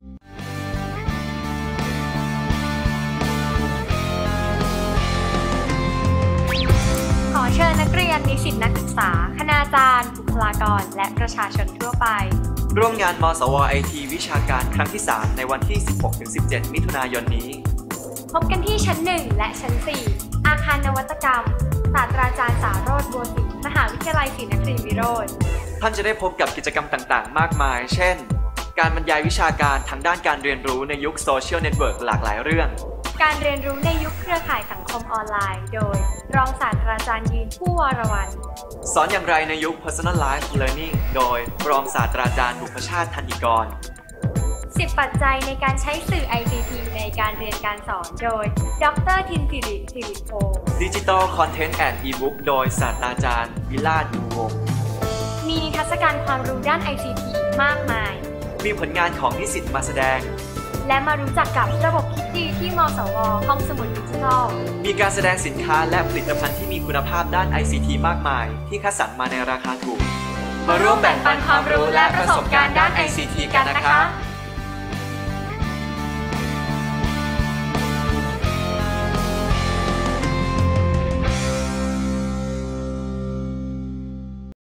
ขอเชิญนักเรียนนิสิตนักศึกษาคณาจารย์บุคลากรและประชาชนทั่วไปร่วมงานมสวไอทีวิชาการครั้งที่ 3 ในวันที่ 16-17 มิถุนายนนี้พบกันที่ชั้น 1 และชั้น 4 อาคารนวัตกรรมศาสตราจารย์สาโรจน์ บัวศรีมหาวิทยาลัยศรีนครินทรวิโรจน์ท่านจะได้พบกับกิจกรรมต่างๆมากมายเช่นการบรรยายวิชาการทางด้านการเรียนรู้ในยุคโซเชียลเน็ตเวิร์กหลากหลายเรื่องการเรียนรู้ในยุคเครือข่ายสังคมออนไลน์โดยรองศาสตราจารย์ยืนผู้วรวรรณสอนอย่างไรในยุค Personalized Learning โดยรองศาสตราจารย์บุพชาติธันติกร 10 ปัจจัยในการใช้สื่อ ICT ในการเรียนการสอนโดยดร.ทินสิริสิริโพ Digital Content and E-book โดยศาสตราจารย์วิราชบุญวงศ์มีนิทรรศการความรู้ด้าน ICT มากมายมีผลงานของนิสิตมาแสดงและมารู้จักกับระบบคิดดีที่มสวห้องสมุดดิจิทัลมีการแสดงสินค้าและผลิตภัณฑ์ที่มีคุณภาพด้าน ICT มากมายที่คัดสรรมาในราคาถูกมาร่วมแบ่งปันความรู้และประสบการณ์ด้าน ICT กันนะคะ